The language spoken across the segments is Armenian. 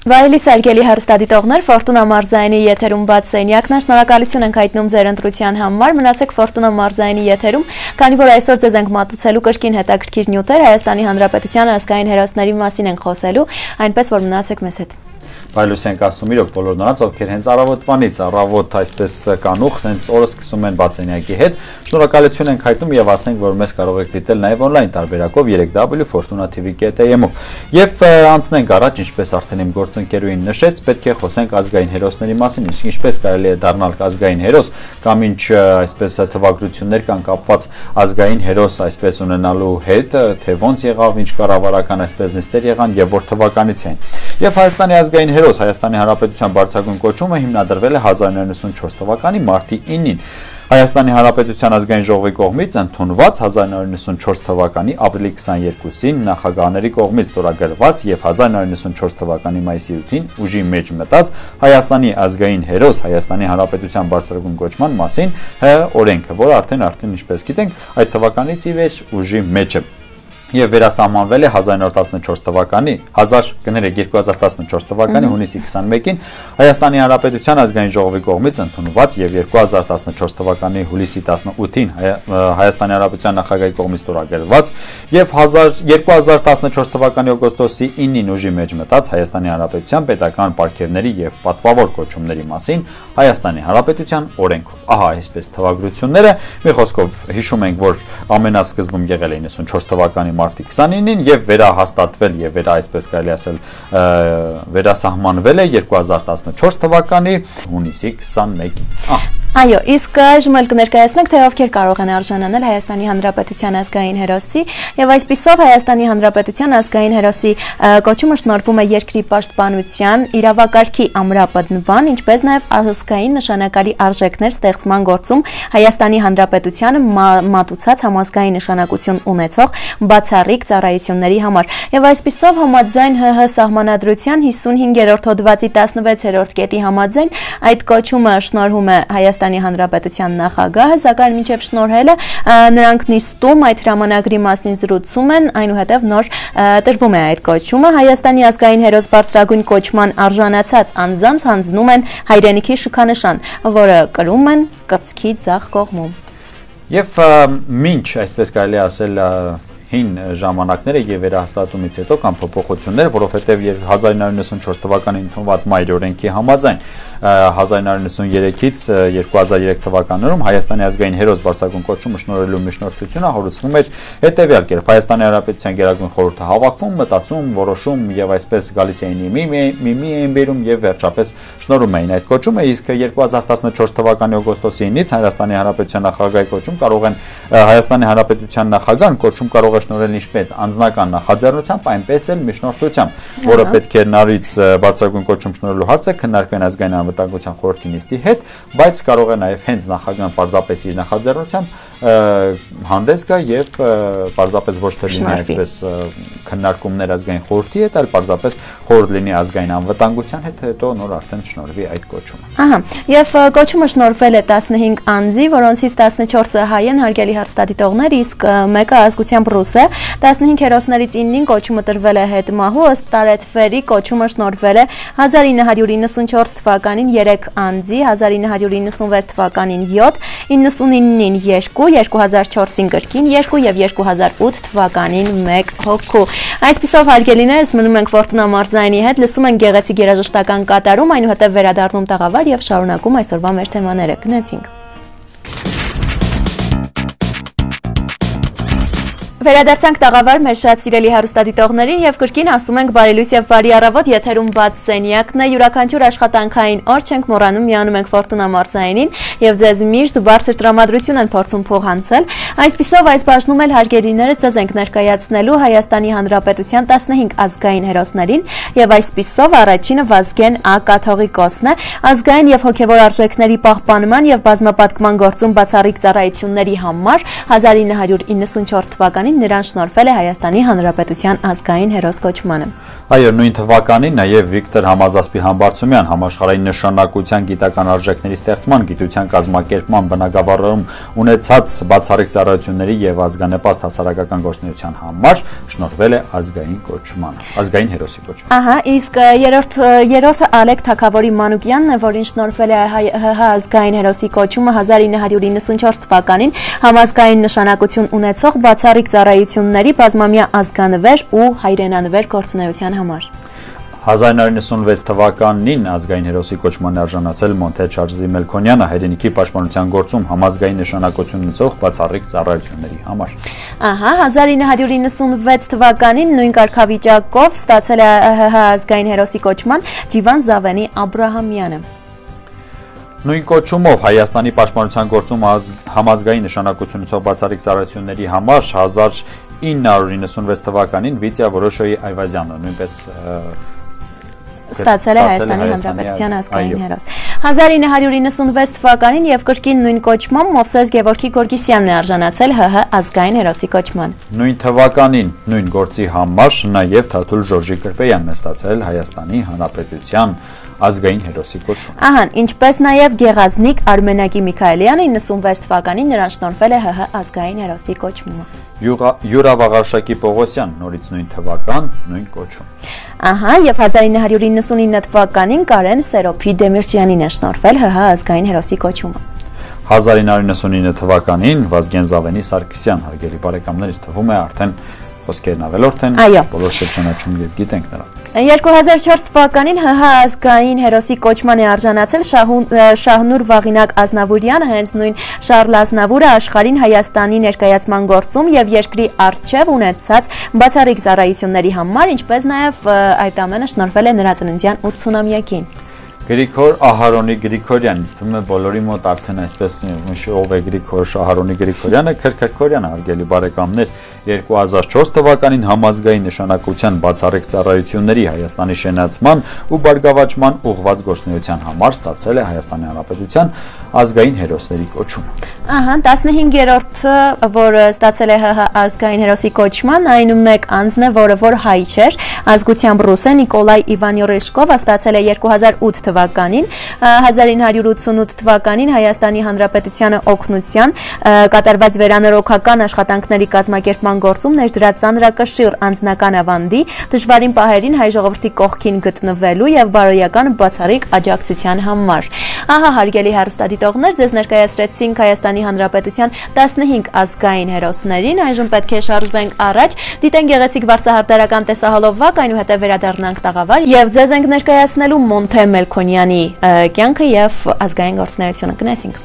Վայելի սարգելի հեռուստադիտողներ, Ֆորտունա մարզայինի եթերում բաց սենյակն է, շնորհակալություն ենք հայտնում ձեր ընտրության համար, մնացեք Ֆորտունա մարզայինի եթերում, քանի որ այսօր ձեզ ենք մատուցելու կրկին հետաքրքիր նյութեր, Հայաստանի Հանրապետության ազգային հերոսների մասին ենք խոսելու, այնպես որ մնացեք մեզ հետ։ Բայլուս ենք ասում իրոք բոլոր նրանց, ովքեր հենց առավոտվանից առավոտ այսպես կանուխ, հենց օրը սկսում են բացենյակի հետ, շնորհակալություն ենք հայտնում եւ ասենք, որ մեզ կարող եք դիտել նաեւ on-line տարբերակով 3w.fortunatv.am-ով։ Եվ անցնենք առաջ, ինչպես արդեն իմ գործընկերուհին նշեց, պետք է խոսենք ազգային հերոսների մասին, ինչպես կարելի է դառնալ ազգային հերոս, կամ ինչ այսպես թվագրություններ կան կապված ազգային հերոս այսպես ունենալու հետ, թե ոնց եղավ, ինչ կառավարական այսպես նիստեր եղան եւ որ թվականից էին։ Եվ Հայաստանի ազգային հերոս Հայաստանի Հանրապետության բարձրագույն կոչումը հիմնադրվել է 1994 թվականի մարտի 9-ին։ Հայաստանի Հանրապետության ազգային ժողովի կողմից ընդունված 1994 թվականի ապրիլի 22-ին նախագահների կողմից ստորագրված եւ 1994 թվականի մայիսի 8-ին ուժի մեջ մտած Հայաստանի ազգային հերոս Հայաստանի Հանրապետության բարձրագույն կոչման մասին օրենքը, որը արդեն ինչպես գիտենք, այդ թվականից ի վեր ուժի մեջ է։ Եվ վերասահմանվել է 1914 թվականի 2014 թվականի հունիսի 21-ին Հայաստանի Հանրապետության ազգային ժողովի կողմից ընդունված եւ 2014 թվականի հուլիսի 18-ին Հայաստանի Հանրապետության նախագահի կողմից ստորագրված եւ 2014 թվականի օգոստոսի 9-ին ուժի մեջ մտած Հայաստանի Հանրապետության պետական պարգևների եւ պատվավոր կոչումների մասին Հայաստանի Հանրապետության օրենքով։ Ահա այսպես թվագրությունները, մի խոսքով հիշում ենք, որ ամենասկզբում եղել է 94 թվականի մարտի 29-ին եւ վերահաստատվել եւ այսպես կարելի ասել վերասահմանվել է 2014 թվականի հունիսի 21-ին։ Այո, իսկ այժմ էլ կներկայացնենք, թե ովքեր կարող են արժանանալ Հայաստանի Հանրապետության ազգային հերոսի եւ այսպիսով Հայաստանի Հանրապետության ազգային հերոսի կոչումը շնորհվում է երկրի պաշտպանության, իրավակարգի ամրապնդման, ինչպես նաեւ ազգային նշանակալի արժեքներ ստեղծման գործում Հայաստանի Հանրապետությանը մատուցած համազգային նշանակություն ունեցող բացառիկ ծառայությունների համար։ Եվ այսպիսով համաձայն ՀՀ սահմանադրության 55-րդ հոդվածի 16-րդ կետի համաձայն այդ կոչումը շնորհում է Հայաստանի Հանրապետության նախագահը, սակայն մինչև շնորհելը նրանք նիստում այդ հրամանագրի մասին զրուցում են, այնուհետև նոր տրվում է այդ կոչումը։ Հայաստանի ազգային հերոս բարձրագույն կոչման արժանացած անձանց հանձնում են հայրենիքի շքանշան, որը կրում են կրծքի ձախ կողմում։ Եվ մինչ այսպես կարելի ասել հին ժամանակները եւ վերահաստատումից հետո կամ փոփոխություններ, որովհետեւ 1994 թվականին ընդունված մայր օրենքի համաձայն 1993-ից 2003 թվականներում Հայաստանի ազգային հերոս բարձրագույն կոչումը շնորհելու միջնորդությունը հարուցվում էր հետեւյալ կերպ։ Հայաստանի Հանրապետության Գերագույն խորհուրդը հավաքվում, մտածում, որոշում եւ այսպես գալիս էին մի էին բերում եւ վերջապես շնորհում էին այդ կոչումը, իսկ 2014 թվականի օգոստոսի 9-ից Հայաստանի Հանրապետության նախագահի կոչում կարող են Հայաստանի Հանրապետության նախագահան կոչում կարող է շնորհել ինչպես անձնական նախաձեռնությամբ, այնպես էլ միջնորդությամբ, որը պետք է նարից բարձրագույն կոչում շնորհելու հարցը քննարկվեն ազգային անվտանգության խորհրդի նիստի հետ, բայց կարող է նաև հենց նախագահան պարզապես իր նախաձեռնությամբ հանդես գա եւ պարզապես ոչ թե լինի այսպես քննարկումներ ազգային խորհրդի հետ, այլ պարզապես խորհուրդ լինի ազգային անվտանգության հետ, հետո նոր արդեն շնորհվի այդ կոչումը։ Ահա, եւ կոչումը շնորհվել է 15 անձի, որոնցից 14-ը հայ են, հարգելի հեռուստադիտողներ, իսկ մեկը ազգությամբ ռուս է։ 15 հերոսներից 9-ին կոչումը տրվել է հետմահու, ըստ տարեթվերի կոչումը շնորհվել է 1994 թվականին 3 անձի, 1996 թվականին 7, 99-ին 2, 2004-ին կրկին 2 եւ 2008 թվականին 1 հոգու։ Այսպիսով հարգելիներս մնում ենք Ֆորտունա մարզայինի հետ, լսում ենք գեղեցիկ երաժշտական կատարում, այնուհետև վերադառնում տաղավար եւ շարունակում այսօրվա մեր թեմաները։ Գնացինք։ Վերադարձանք տաղավար մեր շատ սիրելի հեռուստադիտողներին եւ կրկին ասում ենք բարի լույս եւ բարի առավոտ, եթերում բաց սենյակն է, յուրաքանչյուր աշխատանքային օր չենք մոռանում միանում ենք Ֆորտունա մարզայինին եւ ձեզ միշտ բարձր տրամադրություն են փորձում փոխանցել։ Այսպիսով այս բաժնում էլ հարգելիներս ձեզ ենք ներկայացնելու Հայաստանի Հանրապետության 15 ազգային հերոսներին եւ այսպիսով առաջինը Վազգեն Ա. Կաթողիկոսն է, ազգային եւ հոգեվոր արժեքների պահպանման եւ բազմապատկման գործում բացառիկ ծառայությունների համար 1994 թվականին թվականին նրան շնորհվել է Հայաստանի Հանրապետության ազգային հերոս կոչմանը։ Այո, նույն թվականին նաև Վիկտոր Համազասպի Համբարձումյան համաշխարհային նշանակության գիտական արժեքների ստեղծման, գիտության կազմակերպման, բնագավառում ունեցած բացառիկ ծառայությունների եւ ազգանեպաստ հասարակական գործունեության համար շնորհվել է ազգային կոչմանը, ազգային հերոսի կոչմանը։ Ահա, իսկ երրորդը Ալեք Թագավորի Մանուկյանն է, որին շնորհվել է ՀՀ ազգային հերոսի կոչումը 1994 թվականին համազգային նշանակություն ունեցող բացառիկ ծառայությունների բազմամյա ազգանվեր ու հայրենանվեր գործունեության համար։ 1996 թվականին ազգային հերոսի կոչման արժանացել Մոնթե Չարլզի Մելքոնյանը հայրենիքի պաշտպանության գործում համազգային նշանակություն ունեցող բացառիկ ծառայությունների համար։ Ահա, 1996 թվականին նույն կարգավիճակով ստացել է ՀՀ ազգային հերոսի կոչման Ջիվան Զավենի Աբրահամյանը։ Նույն կոչումով Հայաստանի պաշտպանության գործում համազգային նշանակություն ունեցող բացառիկ ծառայությունների համար 1996 թվականին Վիտյա Որոշոյի Այվազյանը նույնպես ստացել է Հայաստանի Հանրապետության ազգային հերոս։ 1996 թվականին եւ կրկին նույն կոչմամբ Մովսես Գևորգի Գորգիսյանն է արժանացել ՀՀ ազգային հերոսի կոչման։ Նույն թվականին նույն գործի համար նաեւ Թաթուլ Ժորժի Կրպեյանն է ստացել Հայաստանի Հանրապետության ազգային հերոսի կոչում։ Ահա, ինչպես նաև Գեղազնիկ Արմենակի Միքայելյանը 96 թվականին նրան շնորհվել է ՀՀ ազգային հերոսի կոչումը։ Յուրա Վաղարշակի Պողոսյան նորից նույն թվական, նույն կոչում։ Ահա, եւ 1999 թվականին Կարեն Սերոփի Դեմիրճյանին է շնորհվել ՀՀ ազգային հերոսի կոչումը։ 1999 թվականին Վազգեն Զավենի Սարգսյան, հարգելի բարեկամներ, ինձ թվում է արդեն խոսքերն ավելորդ են, բոլորս էլ ճանաչում եւ գիտենք նրան։ 2004 թվականին ՀՀ ազգային հերոսի կոչման է արժանացել Շահնուր Վաղինակ Ազնավուրյանը, հենց նույն Շարլ Ազնավուրը աշխարհին Հայաստանի ներկայացման գործում եւ երկրի արչեւ ունեցած բացառիկ ծառայությունների համար, ինչպես նաեւ այդ ամենը շնորհվել է նրա ծննդյան 80-ամյակին։ Գրիգոր Ահարոնի Գրիգորյան, ինձ թվում է բոլորի մոտ արդեն այսպես ով է Գրիգոր Ահարոնի Գրիգորյանը, Քրքրքորյանը, հարգելի բարեկամներ, 2004 թվականին համազգային նշանակության բացառիկ ծառայությունների Հայաստանի շենացման ու բարգավաճման ուղղված գործունեության համար ստացել է Հայաստանի Հանրապետության ազգային հերոսների կոչումը։ Ահա, 15-րդը, որ ստացել է ՀՀ ազգային հերոսի կոչման, այն մեկ անձն է, որ հայ չէր, ազգությամբ ռուս է, Նիկոլայ Իվանյորեշկովը ստացել է 2008 թվականին, 1988 թվականին Հայաստանի Հանրապետությանը օգնության կատարված վերանորոգական աշխատանքների կազմակերպման գործում ներդրած ծանրակշիռ անձնական ավանդի, դժվարին պահերին հայ ժողովրդի կողքին գտնվելու եւ բարոյական բացառիկ աջակցության համար։ Ահա, հարգելի հեռուստադիտողներ, ձեզ ներկայացրեցինք Հայաստանի Հանրապետության 15 ազգային հերոսներին, այժմ պետք է շարժվենք առաջ, դիտենք գեղեցիկ վարձահարդարական տեսահոլովակ, այնուհետև վերադառնանք տաղավար եւ ձեզ ենք ներկայացնելու Մոնթե Մելքոնյանի կյանքը եւ ազգային գործունեությունը։ Գնացինք։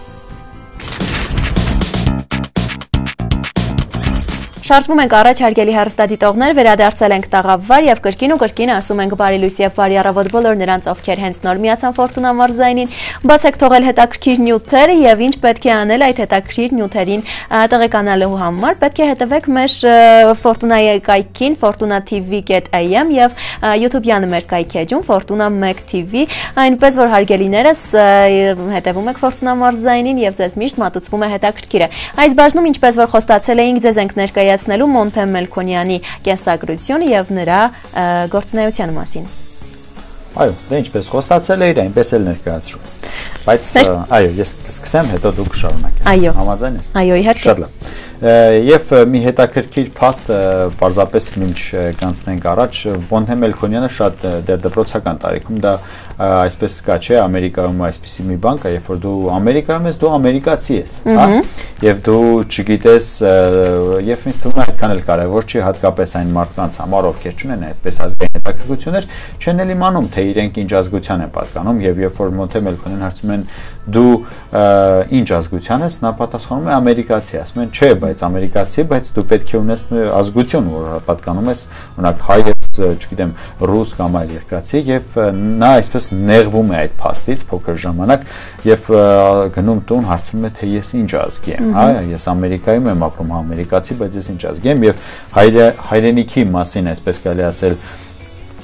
Շարժվում ենք առաջ, հարգելի հեռուստադիտողներ, վերադարձել ենք տաղավար եւ կրկին ու կրկին ասում ենք բարի լույս եւ բարի առավոտ բոլոր նրանց, ովքեր հենց նոր միացան Ֆորտունա մարզայինին, բացեք թողել հետաքրքիր նյութեր եւ ինչ պետք է անել այդ հետաքրքիր նյութերին տեղեկանալու համար, պետք է հետևեք մեր Ֆորտունայի կայքին fortuna.tv.am եւ YouTube-յան մեր կայքեջում Fortuna 1 TV, այնպես որ հարգելիներս հետևում եք Ֆորտունա մարզայինին եւ ձեզ միշտ մատուցվում է հետաքրքիրը։ Այս բաժնում, ինչպես որ խոստացել էինք, ձեզ ենք ներկայացնելու Մոնթե Մելքոնյանի կենսագրությունը եւ նրա գործունեության մասին։ Այո, դե ինչպես խոստացել էիր, այնպես էլ ներկայացրու։ Բայց այո, ես կսկսեմ, հետո դու կշարունակես։ Համաձայն ես։ Այո, իհարկե։ Շատ լավ։ Եվ մի հետաքրքիր փաստ պարզապես մինչ կանցնենք առաջ, Մոնթե Մելքոնյանը շատ դերդպրոցական տարիքում դա այսպես կա, չէ, Ամերիկայում այսպիսի մի բան կա, երբ որ դու Ամերիկայում ես, դու ամերիկացի ես, հա? Եվ դու չգիտես, եւ ինձ թվում է այդքան էլ կարեւոր չի, հատկապես այն մարդկանց համար, ովքեր չունեն այդպես ազգային հետաքրքրություններ, չեն էլ իմանում, թե իրենք ինչ ազգության են պատկանում, եւ երբ որ Մոնթե Մելքոնյան հարցում են դու ինչ ազգության ես, նա պատասխանում է ամերիկացի, ասում են չէ, բայց ամերիկացի, բայց դու պետք է ունես ազգություն, որ պատկանում ես, օրինակ հայ ես, չգիտեմ, ռուս կամ այլ երկրացի, եւ նա այսպես նեղվում է այդ փաստից փոքր ժամանակ եւ գնում տուն, հարցնում է թե ես ինչ ազգի եմ, հա, ես Ամերիկայում եմ ապրում, ամերիկացի, բայց ես ինչ ազգի եմ եւ հայրենիքի մասին այսպես կարելի ասել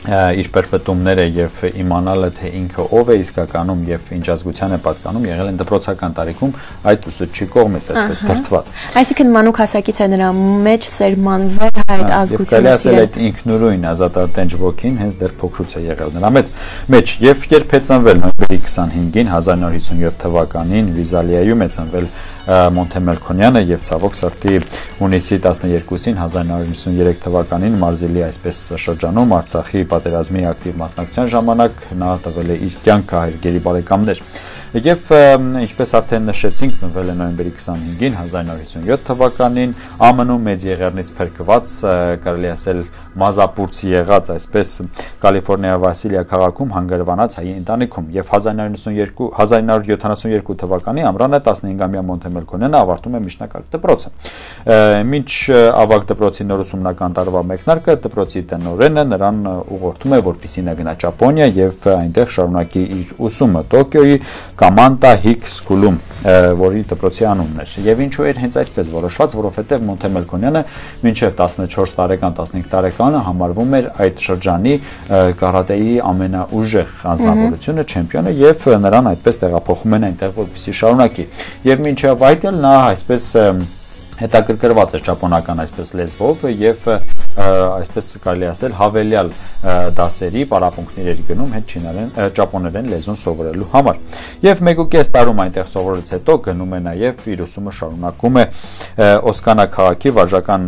իր պերպետումները եւ իմանալը թե ինքը ով է իսկականում եւ ինչ ազգության է պատկանում եղել են դպրոցական տարիքում այդ ուսուցչի կողմից այսպես դրդված։ Այսինքն մանուկ հասակից է նրա մեջ սերմանվել այդ ազգությունը սիրել։ Այդ ինքնուրույն ազատատենչ ոգին հենց դեռ փոքրուց է եղել նրա մեջ եւ երբ է ծնվել նոյեմբերի 25-ին 1957 թվականին Վիզալիայում է ծնվել Մոնթե Մելքոնյանը եւ ցավոք սրտի հունիսի 12-ին 1993 թվականին Մարզիլի այսպես շրջանում Արցախի պատերազմի ակտիվ մասնակցության ժամանակ նա տվել է իր կյանքը հայրգերի բարեկամներ եւ ինչպես արդեն նշեցինք ծնվել է նոյեմբերի 25-ին 1957 թվականին ԱՄՆ-ում մեծ եղեռնից փրկված կարելի ասել մազապուրցի եղած այսպես Կալիֆոռնիա Վասիլիա քաղաքում հանգրվանած հայի ընտանիքում եւ 1972 թվականի ամռանը 15-ամյա Մոնթե Մելքոնյանը ավարտում է միջնակարգ դպրոցը։ Մինչ ավագ դպրոցի նոր ուսումնական տարվա մեկնարկը դպրոցի տնօրենը նրան ուղղորդում է որպեսզի նա գնա Ճապոնիա եւ այնտեղ շարունակի իր ուսումը Տոկիոյի Կամանտա Հիկ Սկուլում, որի դպրոցի անունն էր։ Եվ ինչու էր հենց այդպես որոշված, որովհետեւ Մոնթե Մելքոնյանը մինչեւ 14 տարեկան, 15 տարեկանը համարվում էր այդ շրջանի կարատեի ամենաուժեղ անձնավորությունը, չեմպիոնը եւ նրան այդպես տեղափոխում են այնտեղ, որպեսզի շարունակի։ Եվ մինչեւ այդ էլ նա այսպես հետաքրքրված էր ճապոնական այսպես լեզվով եւ այսպես կարելի ասել հավելյալ դասերի պարապմունքներ էր գնում հետ ճապոներեն լեզուն սովորելու համար եւ 1.5 տարում այնտեղ սովորելուց հետո գնում է նաեւ իր ուսումը շարունակում է Օսկանա քաղաքի վարժական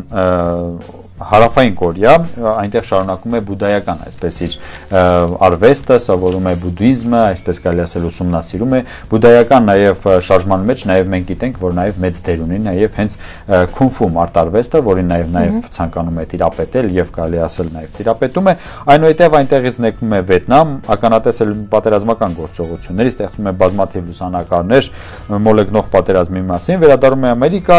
Հարավային Կորեա այնտեղ շարունակում է բուդդայական այսպես իր արվեստը, սովորում է բուդդիզմը, այսպես կարելի ասել ուսումնասիրում է բուդդայական նաև շարժման մեջ նաև մենք գիտենք, որ նաև մեծ դեր ունի նաև հենց քունֆու մարտարվեստը, որին նաև ցանկանում է տիրապետել եւ կարելի ասել նաև տիրապետում է, այնուհետև այնտեղից նետվում է Վիետնամ, ականատեսել պատերազմական գործողությունների, ստեղծում է բազմաթիվ լուսանկարներ մոլեգնող պատերազմի մասին, վերադառնում է Ամերիկա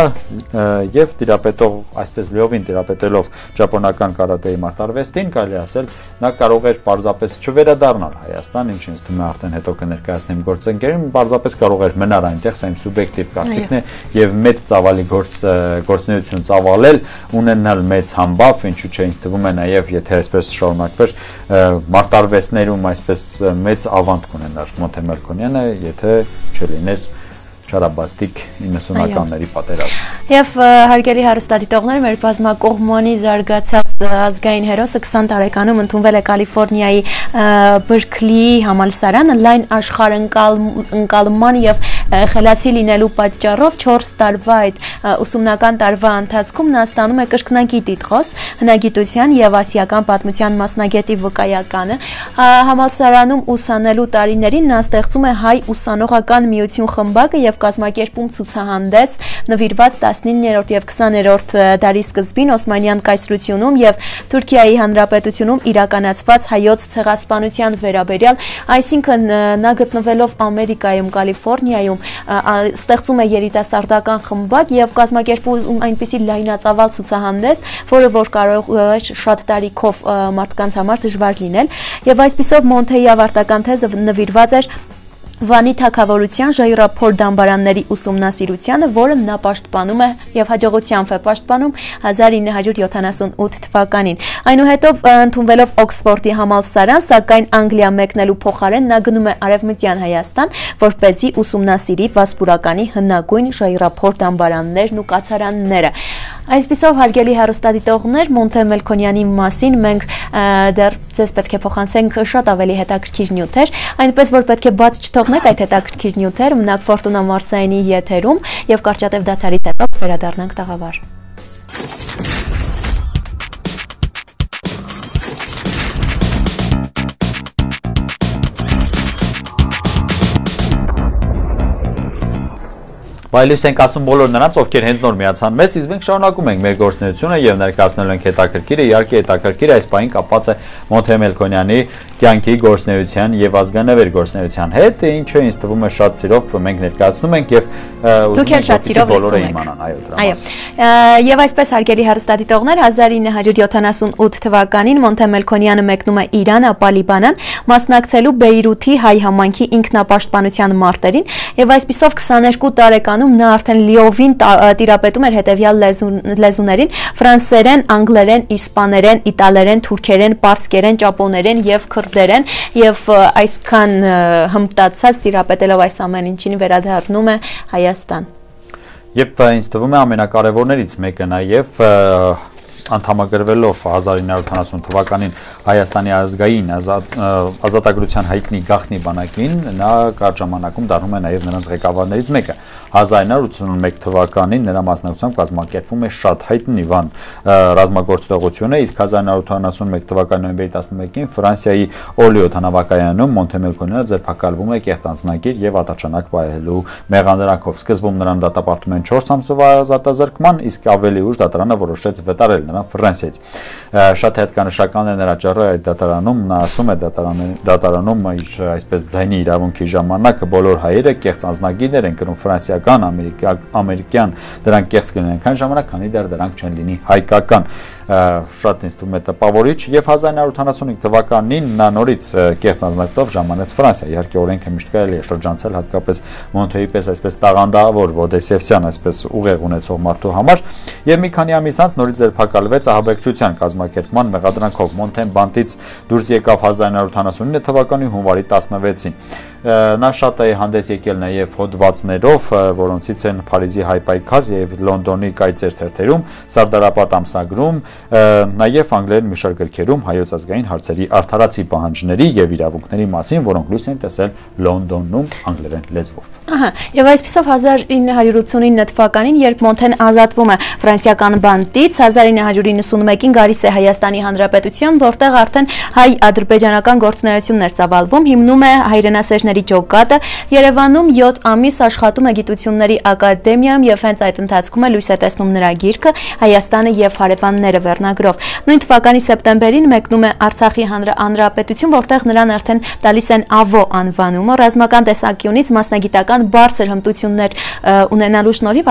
եւ տիրապետող այսպես լիովին տիրապետելով ճապոնական կարատեի մարտարվեստին, կարելի ասել, նա կարող էր պարզապես չվերադառնալ Հայաստան, ինչ ինձ թվում է արդեն հետո կներկայացնեմ գործընկերին, պարզապես կարող էր մնալ այնտեղ, սա իմ սուբյեկտիվ կարծիքն է, եւ մեծ ծավալի գործունեություն ծավալել, ունենալ մեծ համբավ, ինչու՞ չէ, ինձ թվում է նաեւ, եթե այսպես շարունակվեր, մարտարվեստներում այսպես մեծ ավանդ կունենար Մոնթե Մելքոնյանը, եթե չլիներ Չարաբաստիկ 90-ականների պատերազմ։ Եվ հարգելի հեռուստադիտողներ, մեր բազմակողմանի զարգացած ազգային հերոսը 20 տարեկանում ընդունվել է Կալիֆոռնիայի Բերքլիի համալսարանը լայն աշխարհընկալման եւ խելացի լինելու պատճառով 4 տարվա այդ ուսումնական տարվա ընթացքում նա ստանում է կրկնակի տիտղոս հնագիտության եւ ասիական պատմության մասնագետի վկայականը։ Համալսարանում ուսանելու տարիներին նա ստեղծում է հայ ուսանողական միություն խմբակը եւ կազմակերպում ցուցահանդես նվիրված 19-րդ եւ 20-րդ դարի սկզբին Օսմանյան կայսրությունում եւ Թուրքիայի Հանրապետությունում իրականացված հայոց ցեղասպանության վերաբերյալ, այսինքն նա գտնվելով Ամերիկայում, Կալիֆոռնիայում ստեղծում է երիտասարդական խմբակ եւ կազմակերպում այնպիսի լայնածավալ ցուցահանդես, որը որ կարող է շատ տարիքով մարդկանց համար դժվար լինել եւ այսպիսով Մոնթեի ավարտական թեզը նվիրված էր Վանի թագավորության ժայռափոր դամբարանների ուսումնասիրությանը, որը նա պաշտպանում է եւ հաջողությամբ է պաշտպանում 1978 թվականին։ Այնուհետև ընդունվելով Օքսֆորդի համալսարան, սակայն Անգլիա մեկնելու փոխարեն նա գնում է Արևմտյան Հայաստան, որպեսզի ուսումնասիրի Վասպուրականի հնագույն ժայռափոր դամբարաններն ու կացարանները։ Այսպիսով հարգելի հեռուստադիտողներ, Մոնթե Մելքոնյանի մասին մենք դեռ ձեզ պետք է փոխանցենք շատ ավելի հետաքրքիր նյութեր, այնպես որ պետք է բաց չթողնեք այդ հետաքրքիր նյութերը, մնաք Ֆորտունա Մարսայինի եթերում եւ կարճատև դադարից հետո վերադառնանք տաղավար։ Բայլույս ենք ասում բոլոր նրանց, ովքեր հենց նոր միացան մեզ, իսկ մենք շարունակում ենք մեր գործունեությունը եւ ներկայացնելու ենք հետաքրքիրը, իհարկե հետաքրքիրը այս պահին կապված է Մոնթե Մելքոնյանի կյանքի գործունեության եւ ազգանավեր գործունեության հետ, ինչը ինձ թվում է շատ սիրով մենք ներկայացնում ենք եւ ուզում ենք բոլորը իմանան, այո, դրա մասին։ Եվ այսպես հարգելի հեռուստադիտողներ 1978 թվականին Մոնթե Մելքոնյանը մեկնում է Իրան, ապա Լիբանան, մասնակցելու Բեյրութի հայ համայնքի ինքնապաշտպանության մարտերին եւ այսպիսով 22 տարեկան թվականում նա արդեն լիովին տիրապետում էր հետևյալ լեզուներին՝ ֆրանսերեն, անգլերեն, իսպաներեն, իտալերեն, թուրքերեն, պարսկերեն, ճապոներեն եւ քրդերեն եւ այսքան հմտացած տիրապետելով այս ամեն ինչին վերադառնում է Հայաստան։ Եվ ինձ թվում է ամենակարևորներից մեկը նաև անդամագրվելով 1970 թվականին Հայաստանի ազգային ազատագրության հայտնի գաղտնի բանակին, նա կարճ ժամանակում դառնում է նաև նրանց ղեկավարներից մեկը։ 1981 թվականին նրա մասնակցությամբ կազմակերպվում է շատ հայտնի Վան ռազմագործողությունը, իսկ 1981 թվականի նոյեմբերի 11-ին Ֆրանսիայի Օրլի օդանավակայանում Մոնտեմելքոնյանը ձերբակալվում է կեղծանձնագիր եւ ատաչանակ պահելու մեղադրանքով։ Սկզբում նրան դատապարտում են 4 ամսվա ազատազրկման, իսկ ավելի ուշ դատարանը որոշեց վտարել նրան Ֆրանսիայից։ Շատ հետաքրքրական է նրա ճառը այդ դատարանում, նա ասում է դատարանում իր այսպես ձայնի իրավունքի ժամանակ բոլոր հայերը կեղծ անձնագիրներ են կրում ֆրանսիական, ամերիկյան, դրանք կեղծ կլինեն այնքան ժամանակ, քանի դեռ դրանք չեն լինի հայկական։ Շատ ինձ թվում է տպավորիչ եւ 1985 թվականին նա նորից կեղծ անձնագիտով ժամանեց Ֆրանսիա։ Իհարկե օրենքը միշտ կարելի է շրջանցել, հատկապես Մոնթեի պես այսպես տաղանդավոր Ոդեսևսյան այսպես ուղեղ ունեցող մարդու համար, եւ մի քանի ամիս անց նորից ձերբակալվեց ահաբեկչության կազմակերպման մեղադրանքով։ Մոնթեն բանտից դուրս եկավ 1979 թվականի հունվարի 16-ին։ Նա շատ է հանդես եկել նաև հոդվածներով, որոնցից են Փարիզի հայ պայքար եւ Լոնդոնի կայծեր թերթերում, Սարդարապատ ամսագրում, նաև անգլերեն մի շարք գրքերում հայոց ազգային հարցերի արդարացի պահանջների եւ իրավունքների մասին, որոնք լույս են տեսել Լոնդոնում անգլերեն լեզվով։ Ահա, եւ այսպեսով 1989 թվականին, երբ Մոնթեն ազատվում է ֆրանսիական բանտից, 1991-ին գալիս է Հայաստանի Հանրապետություն, որտեղ արդեն հայ-ադրբեջանական գործունեություններ ծավալվում, հիմնում է հայրենասերների ջոկատը, Երևանում 7 ամիս աշխատում է Գիտությունների ակադեմիայում եւ հենց այդ ընթացքում է լույս է տեսնում նրա գիրքը Հայաստանը եւ հարևանները վերնագրով։ Նույն թվականի սեպտեմբերին մեկնում է Արցախի Հանրապետություն, որտեղ նրան արդեն տալիս են ԱՎՈ անվանումը, ռազմական տեսանկյունից մասնագիտական բարձր հմտություններ ունենալու շնորհիվ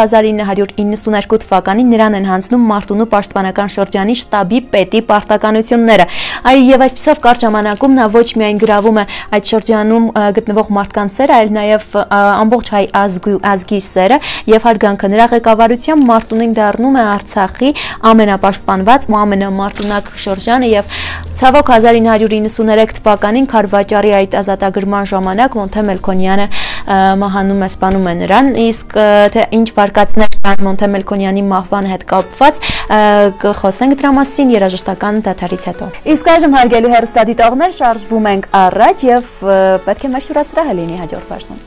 1992 թվականին նրան են հանձնում Մարտունու պաշտպանական շրջանի շտաբի պետի պարտականությունները։ Եվ այսպեսով կարճ ժամանակում նա ոչ միայն գրավում է այդ շրջանում գտնվող մարդկանց սերը, այլ նաև ամբողջ հայ ազգի սերը եւ հարգանքը։ Նրա ղեկավարությամբ Մարտունին դառնում է Արցախի ամենապաշտպանված ու ամենամարտունակ շրջանը եւ ցավոք 1993 թվականին Քարվաճարի այդ ազատագրման ժամանակ Մոնթե Մելքոնյանը մահանում է, սպանում է նրան, իսկ թե ինչ վարկածներ կան Մոնթե Մելքոնյանի մահվան հետ կապված կխոսենք դրա մասին երաժշտական դադարից հետո։ Իսկ այժմ հարգելի հեռուստադիտողներ, շարժվում ենք առաջ եւ պետք է մեր հյուրասրահը լինի հաջորդ բաժնում։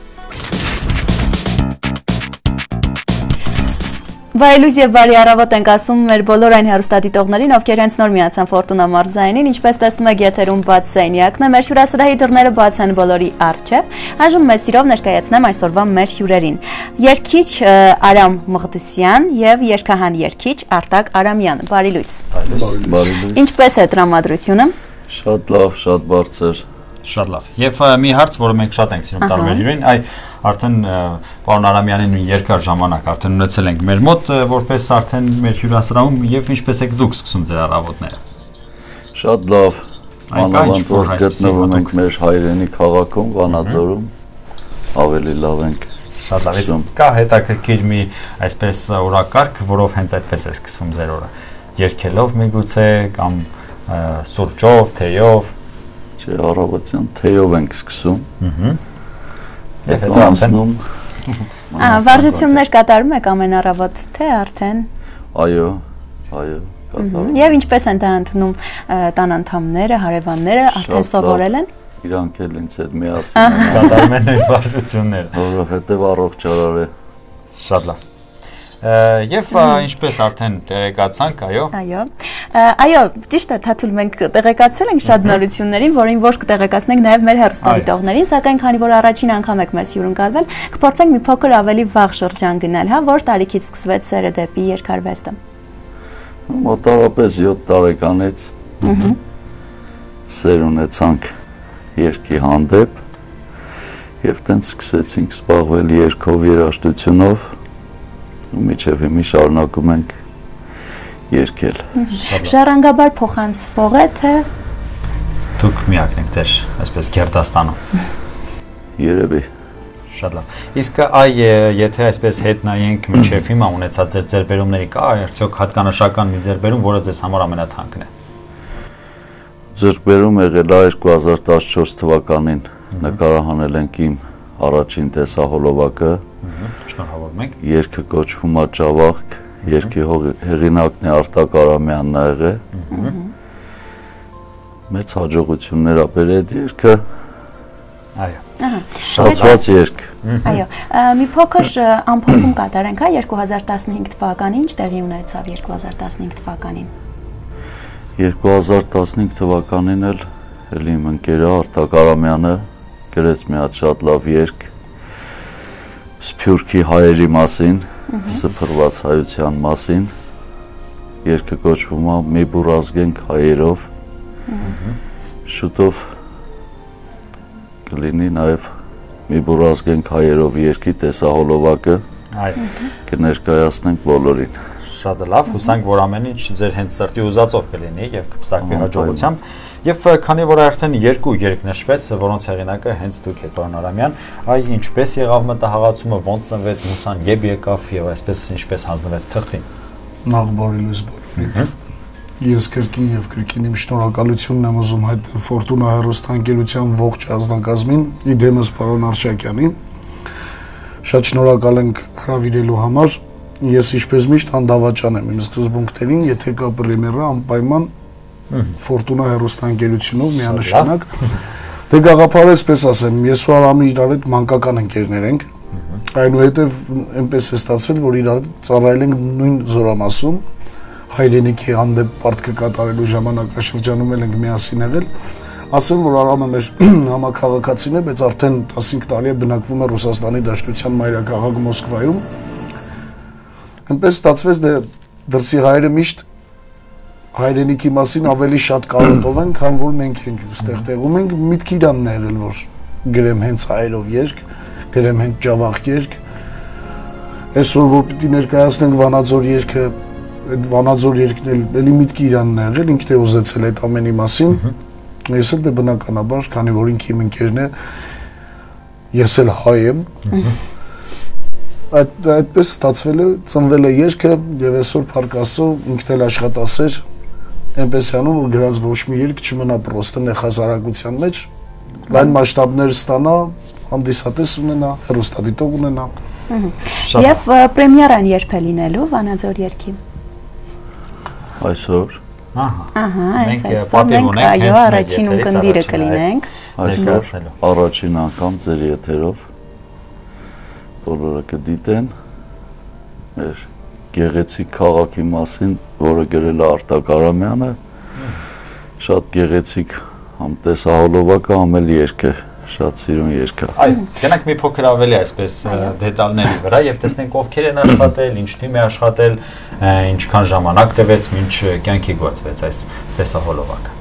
Վայելույզ եւ բարի առավոտ ենք ասում մեր բոլոր այն հեռուստադիտողներին, ովքեր հենց նոր միացան Ֆորտունա մարզայինին, ինչպես տեսնում եք եթերում բաց սենյակն է, մեր հյուրասրահի դռները բաց են բոլորի առջև։ Այժմ մեծ սիրով ներկայացնեմ այսօրվա մեր հյուրերին։ Երգիչ Արամ Մղդիսյան եւ երգահան երգիչ Արտակ Արամյան։ Բարի լույս։ Բարի լույս։ Ինչպես է տրամադրությունը։ Շատ լավ, շատ բարձր։ Շատ լավ։ Եվ մի հարց, որը մենք շատ ենք սիրում տարբեր հյուրերին, արդեն պարոն Արամյանին երկար ժամանակ արդեն ունեցել ենք մեր մոտ, որպես արդեն մեր հյուրասրահում եւ ինչպես եք դուք սկսում ձեր առավոտները։ Շատ լավ։ Անվանդ որ գտնվում ենք մեր հայրենի քաղաքում, Վանաձորում, ավելի լավ ենք։ Շատ լավ։ Կա հետաքրքիր մի այսպես օրակարգ, որով հենց այդպես է սկսվում ձեր օրը։ Երգելով միգուցե կամ սուրճով, թեյով։ Չէ, առավոտյան թեյով ենք սկսում։ Եվ հետո անցնում։ Վարժություններ կատարում եք ամեն առավոտ, թե արդեն։ Այո, կատարում։ Եվ ինչպես են դա ընդունում տան անդամները, հարևանները, արդեն սովորել են։ Իրանք էլ ինձ հետ միասին կատարում են այդ վարժությունները։ Որովհետև առողջարար է։ Շատ լավ։ Եվ ինչպես արդեն տեղեկացանք, այո։ Այո, ճիշտ է, Թաթուլ, մենք տեղեկացել ենք շատ նորություններին, որին որ կտեղեկացնենք նաև մեր հեռուստադիտողներին, սակայն քանի որ առաջին անգամ եք մեզ հյուրընկալվել, կփորձենք մի փոքր ավելի վաղ շրջան գնալ, հա, որ տարիքից սկսվեց սերը դեպի երգարվեստը։ Մոտավորապես 7 տարեկանից սեր ունեցանք երգի հանդեպ եւ տենց սկսեցինք զբաղվել երգով, երաժշտությունով ու միջև հիմա շարունակում ենք երգել։ Ժառանգաբար փոխանցվող է, թե դուք միակն եք ձեր այսպես Գերդաստանում։ Երևի Շատ լավ։ Իսկ այ եթե այսպես հետ նայենք մինչև հիմա ունեցած ձեր ձեռբերումների կա արդյոք հատկանշական մի ձեռբերում, որը ձեզ համար ամենաթանկն է։ Ձեռբերում եղել է 2014 թվականին նկարահանել ենք իմ առաջին տեսահոլովակը։ Շնորհավորում ենք։ Երգը կոչվում է Ճավախք, երգի հեղինակն է Արտակ Արամյանն ա եղել։ Մեծ հաջողություններ ա բերել այդ երգը։ Այո։ Շատված երգ։ Այո, մի փոքր ամփոփում կատարենք, 2015 թվականին ինչ տեղի ունեցավ 2015 թվականին։ 2015 թվականին էլ իմ ընկերը Արտակ Արամյանը գրեց մի հատ շատ լավ երգ Սփյուռքի հայերի մասին, սփռված հայության մասին։ Երգը կոչվում է Մի բուռ ազգենք հայերով։ Շուտով կլինի նաև Մի բուռ ազգենք հայերով երգի տեսահոլովակը։ Այո։ Կներկայացնենք բոլորին։ Շատ լավ, հուսանք, որ ամեն ինչ ձեր հենց սրտի ուզածով կլինի եւ կփսակվի հաջողությամբ։ Եվ քանի որ արդեն երկու երգ նշվեց, որոնց հեղինակը հենց դուք եք, պարոն Արամյան, այ ինչպես եղավ մտահղացումը, ոնց ծնվեց մուսան, երբ եկավ եւ այսպես ինչպես հանձնվեց թղթին։ Նախ բարի լույս բոլորիդ։ Ես կրկին եւ կրկին իմ շնորհակալությունն եմ ուզում հայտնել Ֆորտունա հեռուստաընկերության ողջ ազնագազմին, իդեմս պարոն Արշակյանին։ Շատ շնորհակալ ենք հրավիրելու համար։ Ես ինչպես միշտ անդավաճան եմ իմ սկզբունքներին, եթե կապը լինելա անպայման Ֆորտունա հեռուստաընկերությունով միանշանակ։ Դե գաղափարը պես ասեմ, ես ու Արամը իրար հետ մանկական ընկերներ ենք։ Այնուհետև այնպես է ստացվել, որ իրար ծառայել ենք նույն զորամասում, հայրենիքի հանդեպ պարտքը կատարելու ժամանակաշրջանում ենք միասին եղել։ Ասեմ, որ Արամը մեր համաքաղաքացին է, բայց արդեն 15 տարի է բնակվում է Ռուսաստանի Դաշտության մայրաքաղաք Մոսկվայում։ Այնպես ստացվեց, դե դրսի հայերը միշտ հայրենիքի մասին ավելի շատ կարոտով են, քան որ մենք ենք այստեղ տեղում ենք, միտք իրանն է եղել, որ գրեմ հենց հայերով երգ, գրեմ հենց Ճավախք երգ։ Այսօր որ պիտի ներկայացնենք Վանաձոր երգը, այդ Վանաձոր երգն էլի միտք իրանն է եղել, ինքն է ուզեցել այդ ամենի մասին։ Ես էլ դե բնականաբար, քանի որ ինքը իմ ընկերն է, ես էլ հայ եմ։ Այդպես ստացվել է, ծնվել է երգը եւ այսօր Փառք Աստծո ինքն էլ աշխատասեր, այնպես անում որ գրած ոչ մի երգ չմնա պրոստը նեխասարակության մեջ, լայն մասշտաբներ ստանա, հանդիսատես ունենա, հեռուստադիտող ունենա։ Եվ պրեմիերան երբ է լինելու Վանաձոր երգի։ Այսօր։ Ահա, այսօր մենք այո, առաջին ունկնդիրը կլինենք։ Այսօր առաջին անգամ ձեր եթերով բոլորը կդիտեն մեր գեղեցիկ քաղաքի մասին, որը գրել է Արտակ Արամյանը, շատ գեղեցիկ համ տեսահոլովակը, համ էլ երգը, շատ սիրուն երգ է։ Այո, գնանք մի փոքր ավելի այսպես դետալների վրա եւ տեսնենք ովքեր են աշխատել, ինչ թիմ է աշխատել, ինչքան ժամանակ տևեց, ինչ կյանքի գոյացվեց այս տեսահոլովակը։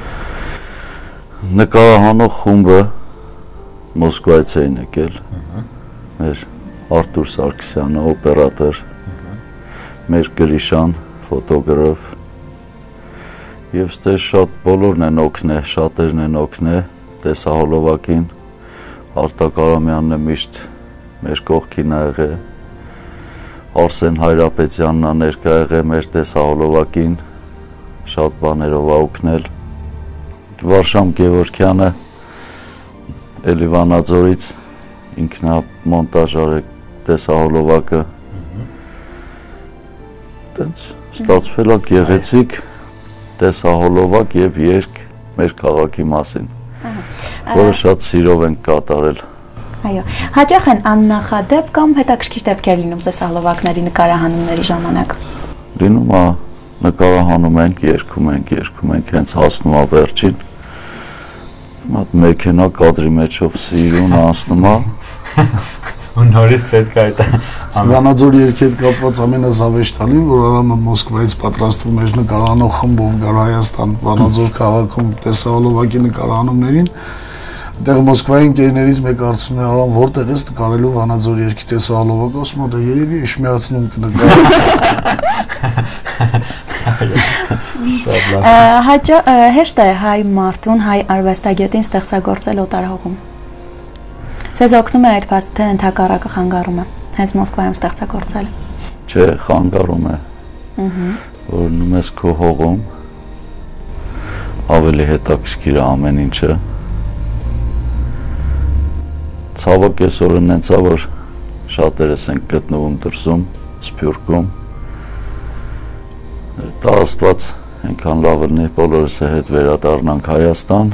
Նկարահանող խումբը Մոսկվայից էին եկել, մեր Արտուր Սարգսյանը, օպերատոր, մեր Գրիշան, ֆոտոգրաֆ, եւ ստե շատ բոլորն են օգնել, շատերն են օգնել տեսահոլովակին, Արտակ Արամյանն է միշտ մեր կողքին ա եղել, Արսեն Հայրապետյանն ա ներկա եղել մեր տեսահոլովակին, շատ բաներով ա օգնել, Վարշամ Գևորգյանը էլի Վանաձորից ինքն ա մոնտաժ արել տեսահոլովակը, տենց ստացվել է գեղեցիկ տեսահոլովակ եւ երգ մեր քաղաքի մասին, որը շատ սիրով ենք կատարել։ Այո, հաճախ են աննախադեպ կամ հետաքրքիր դեպքեր լինում տեսահոլովակների նկարահանումների ժամանակ։ Լինում է նկարահանում ենք, երգում ենք, հենց հասնում է վերջին։ Մատ մեքենա կադրի մեջով սիրուն անցնում է։ Ու նորից պետք է այդ Վանաձոր երգի հետ կապված ամենազավեշտալին, որ Արամը Մոսկվայից պատրաստվում էր նկարահանող խմբով գար Հայաստան, Վանաձոր քաղաքում տեսահոլովակի նկարահանումներին, այդտեղ Մոսկվայի ընկերներից մեկը հարցնում է Արամ, որտեղ ես նկարելու Վանաձոր երգի տեսահոլովակը, ասում է դա երևի Էշմիածնում կնկարի։ Հեշտ է հայ մարդուն, հայ արվեստագետին ստեղծագործել օտար հողում։ Ձեզ օգնում է այդ փաստը, թե ընդհակառակը խանգարում է հենց Մոսկվայում ստեղծագործել։ Չէ, խանգարում է։ Որ նույնպես քո հողում ավելի հետաքրքիր է ամեն ինչը։ Ցավոք այսօր ունեցա, որ շատերս ենք գտնվում դրսում, Սփյուռքում։ Դա Աստված այնքան լավ լինի, բոլորս հետ վերադառնանք Հայաստան։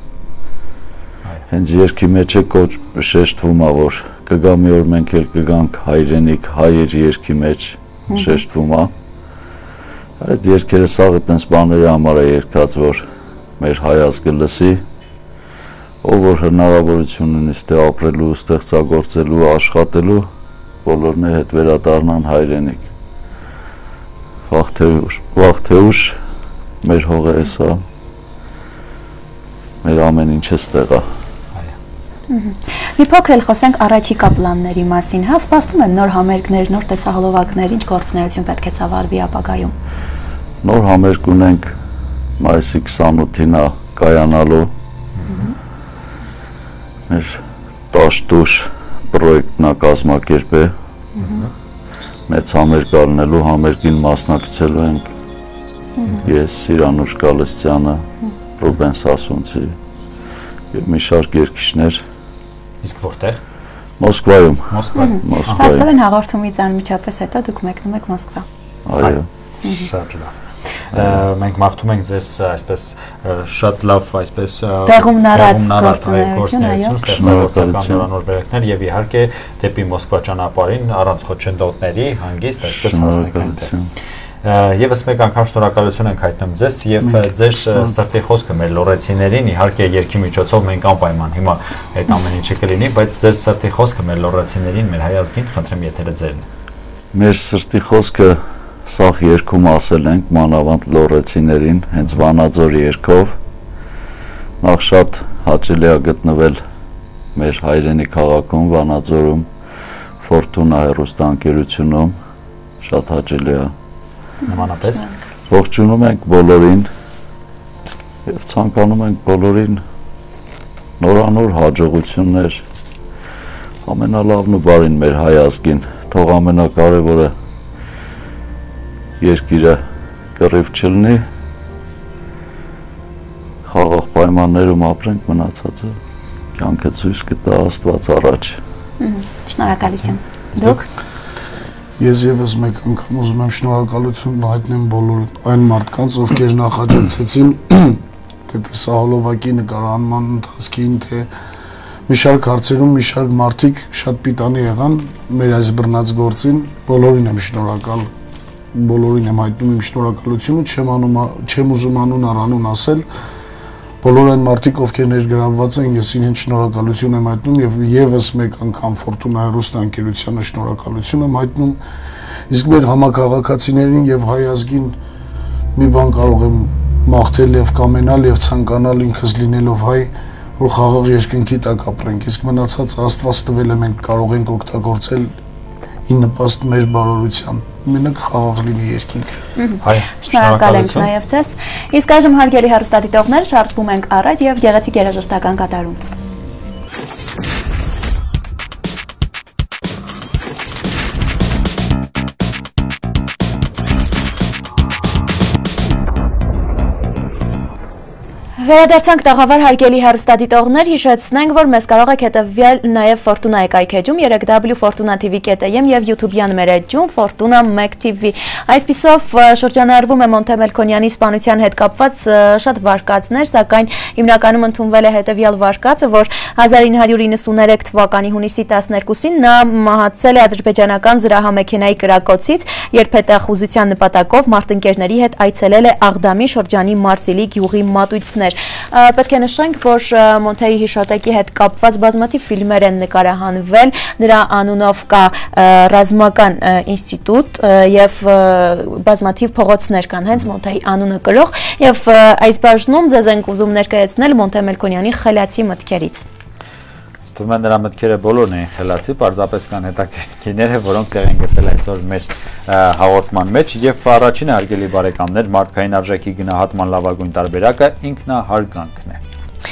Հենց երկի մեջ է կոչ շեշտվում է, որ կգա մի օր մենք էլ կգանք հայրենիք, հայեր երկի մեջ շեշտվում է։ Այդ երկերը սաղ այդպես բաների համար է երկած, որ մեր հայազգը լսի, ով որ հնարավորություն ունի ստե ապրելու, ստեղծագործելու, աշխատելու, բոլորն է հետ վերադառնան հայրենիք։ Վաղ թե ուշ մեր հողը էսա, մեր ամեն ինչը ստեղ է։ Մի փոքր էլ խոսենք առաջիկա պլանների մասին, հա, սպասվում են նոր համերգներ, նոր տեսահոլովակներ, ինչ գործունեություն պետք է ծավալվի ապագայում։ Նոր համերգ ունենք մայիսի 28-ին է կայանալու։ Մեր Տաշտուշ պրոյեկտն է կազմակերպել։ Մեծ համերգ ալնելու, համերգին մասնակցելու ենք ես, Սիրանուշ Գալստյանը, Ռուբեն Սասունցի և մի շարք երգիչներ։ Իսկ որտեղ։ Մոսկվայում։ Հաստատեն հաղորդումից անմիջապես հետո դուք մեկնում եք Մոսկվա։ Այո։ Շատ լավ։ Մենք մաղթում ենք ձեզ այսպես շատ լավ այսպես տեղումնարատ գործունեություն, այո, ստեղծագործական նորանոր վերակներ եւ իհարկե դեպի Մոսկվա ճանապարհին առանց խոչընդոտների հանգիստ այսպես հասնենք այնտեղ։ Եվս մեկ անգամ շնորհակալություն ենք հայտնում ձեզ եւ ձեր սրտի խոսքը մեր լոռեցիներին, իհարկե երկի միջոցով մենք անպայման հիմա այդ ամեն ինչը կլինի, բայց ձեր սրտի խոսքը մեր լոռեցիներին, մեր հայազգին, խնդրեմ եթերը ձերն է։ Մեր սրտի խոսքը սաղ երկում ասել ենք մանավանդ լոռեցիներին, հենց Վանաձոր երկով։ Նախ շատ հաճելի է գտնվել մեր հայրենի քաղաքում, Վանաձորում, Ֆորտունա հեռուստաընկերությունում, շատ հաճելի է։ Նմանապես ողջունում ենք բոլորին եւ ցանկանում ենք բոլորին նորանոր հաջողություններ, ամենալավն ու բարին մեր հայազգին, թող ամենակարևորը երկիրը կռիվ չլինի, խաղաղ պայմաններում ապրենք, մնացածը կյանքը ցույց կտա Աստված առաջ։ Շնորհակալություն։ Դուք Ես եւս մեկ անգամ ուզում եմ շնորհակալություն հայտնեմ բոլոր այն մարդկանց, ովքեր նախաճանաչեցին թե տեսահոլովակի նկարահանման ընթացքին, թե մի շարք հարցերում մի շարք մարդիկ շատ պիտանի եղան մեր այս բռնած գործին, բոլորին եմ շնորհակալ, բոլորին եմ հայտնում իմ շնորհակալությունը, չեմ ուզում անուն առանուն ասել, բոլոր այն մարդիկ, ովքեր ներգրավված են, ես իրեն շնորհակալություն եմ հայտնում եւ եւս մեկ անգամ Ֆորտունա հեռուստաընկերությանը շնորհակալություն եմ հայտնում, իսկ մեր համակարգացիներին եւ հայազգին մի բան կարող եմ մաղթել եւ կամենալ եւ ցանկանալ ինքս լինելով հայ, որ խաղաղ երկնքի տակ ապրենք, իսկ մնացածը Աստված տվել է, մենք կարող ենք օգտագործել ի նպաստ մեր բարօրության։ Մենակ խաղաղ լինի երկինք։ Շնորհակալ ենք նաև ձեզ։ Իսկ այժմ հարգելի հեռուստադիտողներ, շարժվում ենք առաջ եւ գեղեցիկ երաժշտական կատարում։ Վերադարձանք տաղավար հարգելի հեռուստադիտողներ, հիշեցնենք, որ մեզ կարող եք հետևել նաև Ֆորտունայի կայքեջում 3w.fortuna.tv.am եւ YouTube-յան մեր էջում Fortuna Mac TV։ Այսպիսով շրջանառվում է Մոնթե Մելքոնյանի սպանության հետ կապված շատ վարկածներ, սակայն հիմնականում ընդունվել է հետևյալ վարկածը, որ 1993 թվականի հունիսի 12-ին նա մահացել է ադրբեջանական զրահամեքենայի կրակոցից, երբ հետախուզության նպատակով մարտնկերների հետ այցելել է Աղդամի շրջանի Մարսիլի գյուղի մատույցներ։ Պետք է նշենք, որ Մոնթեի հիշատակի հետ կապված բազմաթիվ ֆիլմեր են նկարահանվել, նրա անունով կա ռազմական ինստիտուտ եւ բազմաթիվ փողոցներ կան հենց Մոնթեի անունը կրող եւ այս բաժնում ձեզ ենք ուզում ներկայացնել Մոնթե Մելքոնյանի խելացի մտքերից։ Թվում է նրա մտքերը բոլորն են խելացի, պարզապես կան հետաքրքիրները, որոնք տեղ են գտել այսօր մեր հաղորդման մեջ եւ առաջին հարգելի բարեկամներ, մարդկային արժեքի գնահատման լավագույն տարբերակը ինքնահարգանքն է։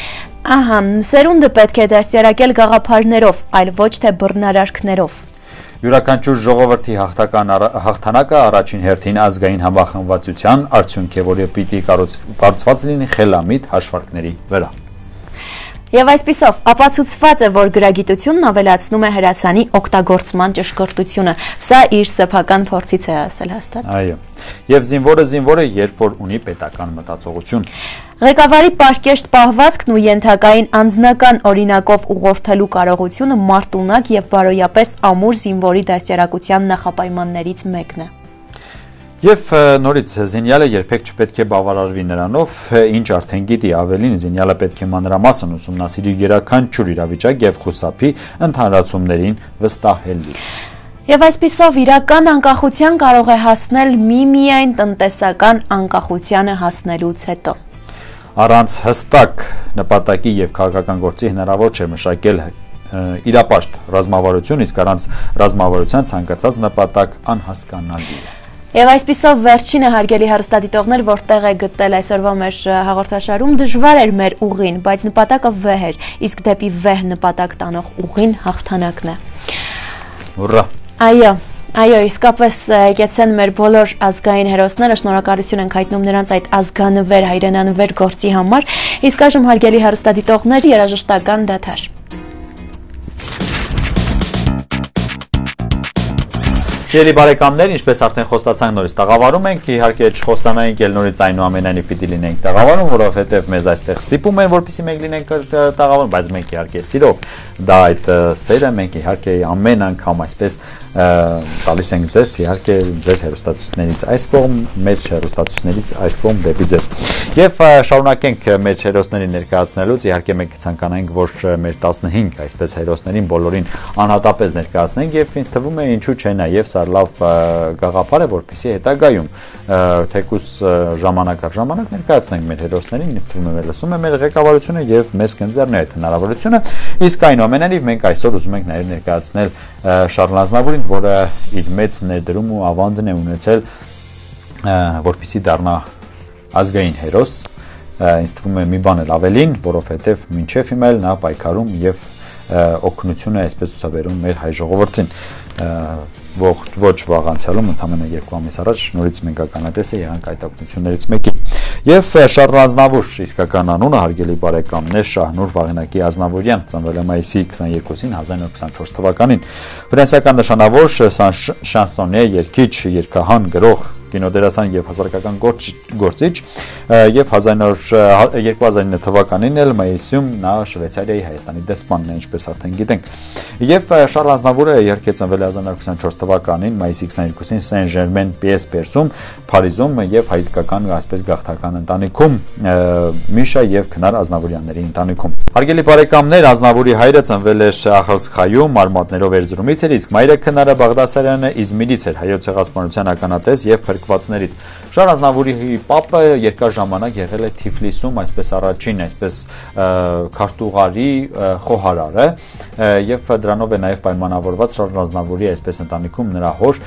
Ահա, սերունդը պետք է դաստիարակել գաղափարներով, այլ ոչ թե բռնարարքներով։ Յուրաքանչյուր ժողովրդի հաղթանակը առաջին հերթին ազգային համախմբվածության արդյունք է, որը պիտի կառուցված լինի խելամիտ հաշվարկների վրա։ Եվ այսպիսով, ապացուցված է, որ գրագիտությունն ավելացնում է հրացանի օգտագործման ճշգրտությունը։ Սա իր սեփական փորձից է ասել հաստատ։ Այո։ Եվ զինվորը, երբ որ ունի պետական մտածողություն։ Ղեկավարի պարկեշտ պահվածքն ու ենթակային անձնական օրինակով ուղղորդելու կարողությունը մարտունակ եւ բարոյապես ամուր զինվորի դաստիարակության նախապայմաններից մեկն է։ Եվ նորից զինյալը երբեք չպետք է բավարարվի նրանով, ինչ արդեն գիտի, ավելին զինյալը պետք է մանրամասն ուսումնասիրի յուրաքանչյուր իրավիճակ եւ խուսափի ընդհանրացումներին վստահելուց։ Եվ այսպիսով իրական անկախության կարող է հասնել միայն տնտեսական անկախությանը հասնելուց հետո։ Առանց հստակ նպատակի եւ քաղաքական գործի հնարավոր չէ մշակել իրապաշտ ռազմավարություն, իսկ առանց ռազմավարության ցանկացած նպատակ անհասկանալի է։ Եվ այսպիսով վերջինը հարգելի հեռուստադիտողներ, որտեղ է գտել այսօրվա մեր հաղորդաշարում, դժվար էր մեր ուղին, բայց նպատակը վեհ էր, իսկ դեպի վեհ նպատակ տանող ուղին հաղթանակն է։ Ուռա։ Այո, իսկապես եկեցեն մեր բոլոր ազգային հերոսները, շնորհակալություն ենք հայտնում նրանց այդ ազգանվեր, հայրենանվեր գործի համար, իսկ այժմ հարգելի հեռուստադիտողներ, երաժշտական դադար։ Սիրելի բարեկամներ, ինչպես արդեն խոստացանք, նորից տաղավարում ենք, իհարկե չխոստանայինք էլ նորից այնուամենայնիվ պիտի լինենք տաղավարում, որովհետև մեզ այստեղ ստիպում են, որպեսզի մենք լինենք տաղավարում, բայց մենք իհարկե սիրով դա այդ սերը մենք իհարկե ամեն անգամ այսպես տալիս ենք ձեզ, իհարկե ձեր հեռուստացույցներից այս կողմ, մեր հեռուստացույցներից այս կողմ դեպի ձեզ։ Եվ շարունակենք մեր հերոսներին ներկայացնելուց, իհարկե մենք ցանկանայինք, որ մեր 15 այսպես հերոսներին բոլորին անհատապես ներկայացնենք եւ ինձ թվում է ինչու՞ չէ նաեւ սա լավ գաղափար է, որպեսզի հետագայում թեկուս ժամանակ առ ժամանակ ներկայացնենք մեր հերոսներին, ինձ թվում է լսում է մեր ղեկավարությունը եւ մեզ կընձեռնի այդ հնարավորությունը, իսկ այնուամենայնիվ մենք այսօր ուզում ենք նաեւ ներկայացնել Շարլ Ազնավուրին, որը իր մեծ ներդրում ու ավանդն է ունեցել, որպեսզի դառնա ազգային հերոս, ինձ թվում է մի բան էլ ավելին, որովհետեւ մինչեւ հիմա էլ նա պայքարում եւ օգնություն է այսպես ցուցաբերում մեր հայ ժողովրդին։ Ոչ վաղ անցյալում, ընդամենը 2 ամիս առաջ նորից մենք ականատես եղանք այդ օգնություններից մեկի։ Եվ Շարլ Ազնավուր, իսկական անունը հարգելի բարեկամներ, Շահնուր Վաղինակի Ազնավուրյան, ծնվել է մայիսի 22-ին 1924 թվականին։ Ֆրանսիական նշանավոր շանսոնյե, երգիչ, երգահան, գրող, կինոդերասան եւ հասարակական գործիչ եւ 2009 թվականին էլ մայիսում նա Շվեյցարիայի Հայաստանի դեսպանն է, ինչպես արդեն գիտենք։ Եվ Շարլ Ազնավուրը իհարկե ծնվել է 1924 թվականին մայիսի 22-ին Սեն-Ժերմեն Պիես Պերսում, Փարիզում եւ հայկական այսպես գաղթական ընտանիքում Միշա եւ Քնար Ազնավուրյանների ընտանիքում։ Հարգելի բարեկամներ, Ազնավուրի հայրը ծնվել էր Ախալցխայում, արմատներով Էրզրումից էր, իսկ մայրը Քնարը Բաղդասարյանը Իզմիրից էր, հայոց ցեղասպանության ականատես եւ փրկվածներից։ Շարլ Ազնավուրի պապը երկար ժամանակ եղել է Թիֆլիսում, այսպես առաջին, այսպես քարտուղարի խոհարարը եւ դրանով է նաեւ պայմանավորված Շարլ Ազնավուրի այսպես ընտանիքում նրա հոր